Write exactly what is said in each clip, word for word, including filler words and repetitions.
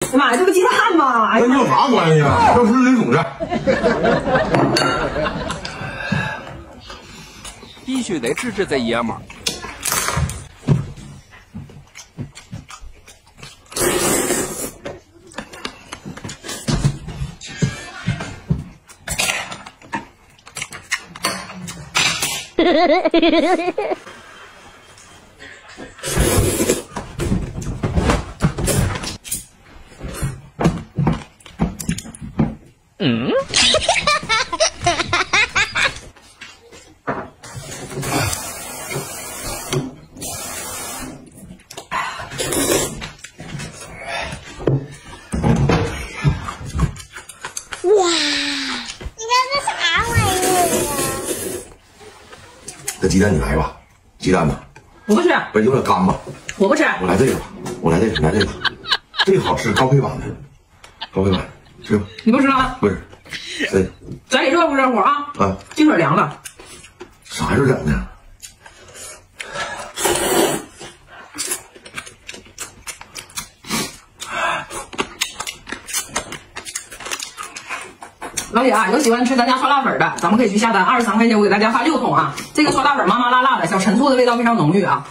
哎妈呀，这不鸡蛋吗？哎呀， 跟你有啥关系啊？这不是李总的。 必须得治治这爷们儿。嗯。 哇，你这是啥玩意儿啊？ 这鸡蛋你来吧，鸡蛋呢？ 我不吃。 不是有点干吧？ 我不吃。 我来这个吧，我来这个，来这个，这个好吃，高配版的，高配版，吃吧。 你不吃了？ 不是，对， 咱里热乎热乎啊？ 啊， 这会儿凉了。 啥时候整的？ 老铁啊，有喜欢吃咱家酸辣粉的，咱们可以去下单，二十三块钱我给大家发六桶啊。这个酸辣粉麻麻辣辣的，小陈醋的味道非常浓郁啊。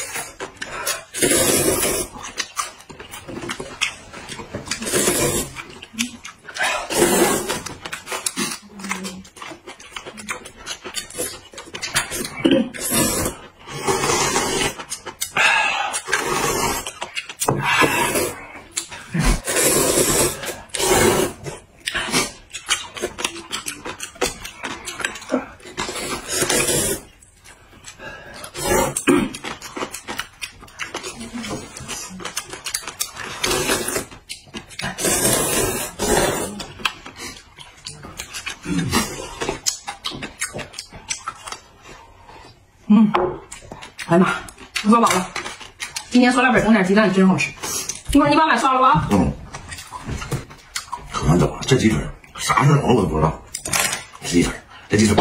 嗯，哎呀妈，我说饱了。今天酸辣粉整点鸡蛋真好吃。一会儿你把买刷了吧？ 嗯，可难整了，这鸡腿啥时候整的我都不知道。这鸡腿，这鸡腿，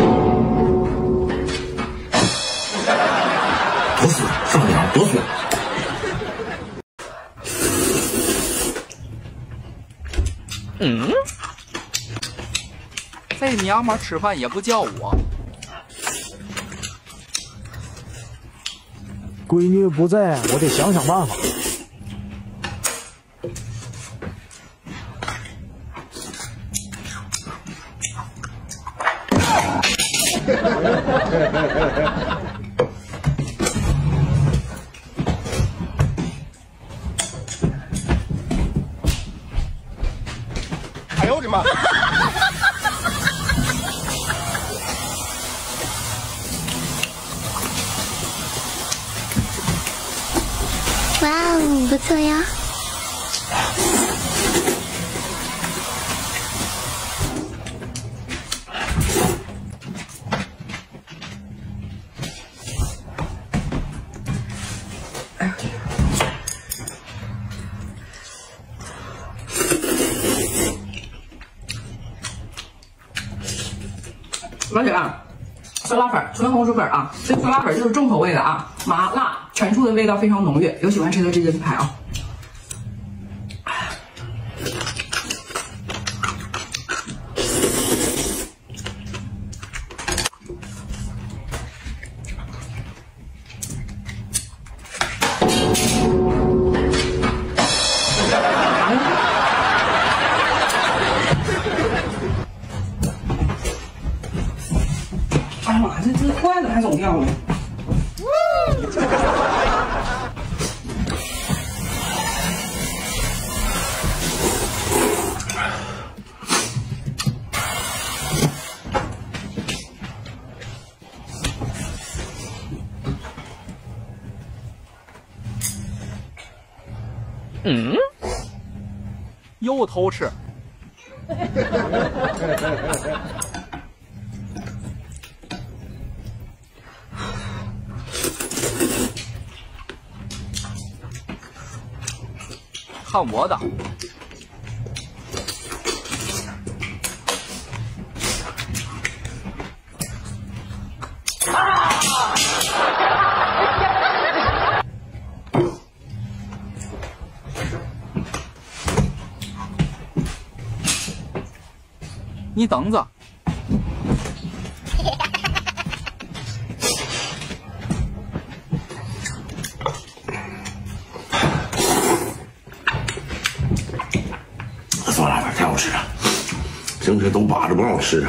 多酸，上凉多酸。 嗯，这娘们吃饭也不叫我。 闺女不在，我得想想办法。 哎呦我的妈！ 哇哦，不错呀！ 老铁啊，酸辣粉、纯红薯粉啊，这个酸辣粉就是重口味的啊，麻辣陈醋的味道非常浓郁，有喜欢吃的直接去拍啊。哎呀妈，这这筷子还总掉了。 嗯，又偷吃。看我的！ 你等着。 酸辣粉太好吃了，平时都把着不让我吃。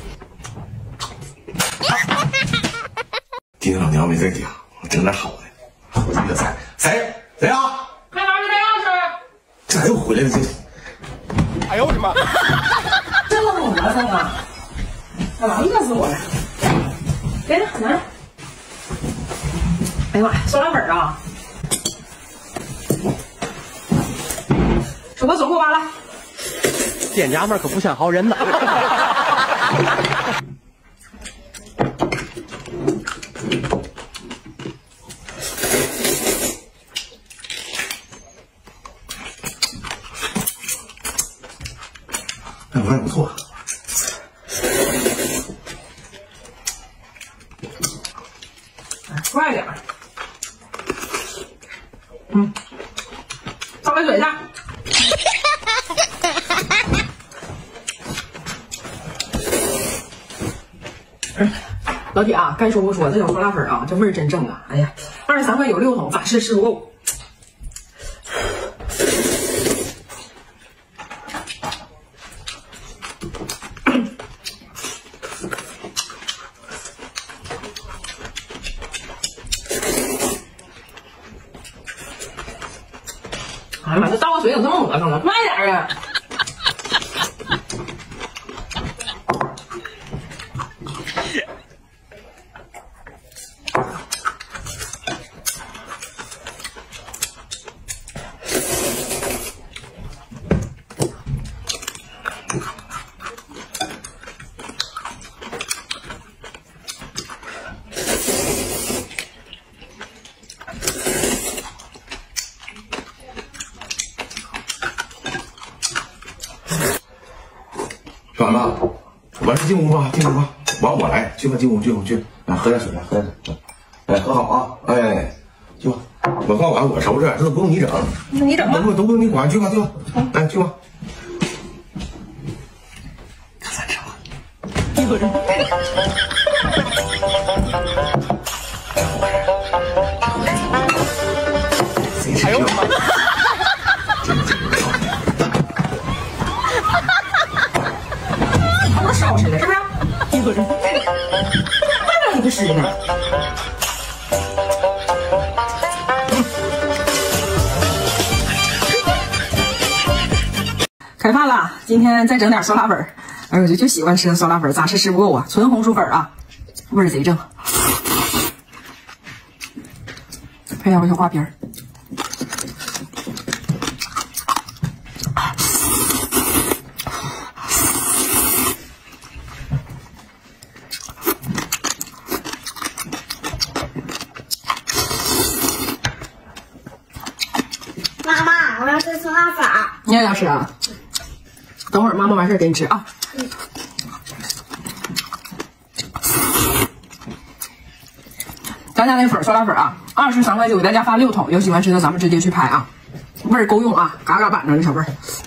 今天老娘没在家，我整点好的。我这个菜，谁谁啊？ 开哪去开钥匙？ 这咋又回来了？这， 哎呦我的妈！ 这么猛啊，三哥！干嘛饿死我了？给着，拿着。哎呀妈呀，酸辣粉啊！数个总给我扒拉。 店家们可不像好人呐。 哎，我还不错。 快点。嗯，倒杯水去。老铁啊，该说不说，这种酸辣粉啊，这味儿真正啊！哎呀，二十三块有六桶，咋是吃不够。哎呀妈，这倒个水怎么这么恶心呢？慢点啊！ 吃完了，完事进屋吧，进屋吧，完我来，去吧，进屋，进屋去，来喝点水，来喝点水，来喝好啊，哎，去吧，我饭碗我收拾，这都不用你整， 那你整吧， 都都不用你管，去吧，去吧，来去吧，可咱吃吧， 一会儿。 哎呦我的妈！ 还能少吃的，是不是？一会儿，还能一个吃呢。开饭了，今天再整点酸辣粉。哎呦，我就就喜欢吃酸辣粉，咋吃吃不够啊？纯红薯粉啊，味儿贼正。配点个小花边儿。 妈妈，我要吃酸辣粉。 你也要吃啊？等会儿妈妈完事儿给你吃啊。咱家那粉酸辣粉啊，二十三块九，给大家发六桶，有喜欢吃的咱们直接去拍啊，味儿够用啊，嘎嘎板正这小味儿。